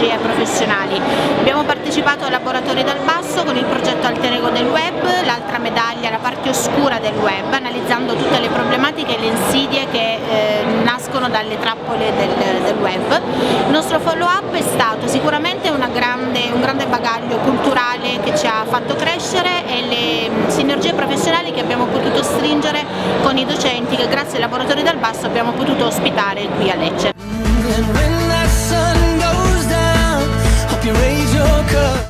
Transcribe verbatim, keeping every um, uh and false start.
sinergie professionali. Abbiamo partecipato ai laboratori dal basso con il progetto Alter Ego del web, l'altra medaglia la parte oscura del web, analizzando tutte le problematiche e le insidie che eh, nascono dalle trappole del, del web. Il nostro follow up è stato sicuramente una grande, un grande bagaglio culturale che ci ha fatto crescere e le sinergie professionali che abbiamo potuto stringere con i docenti che grazie ai laboratori dal basso abbiamo potuto ospitare qui a Lecce.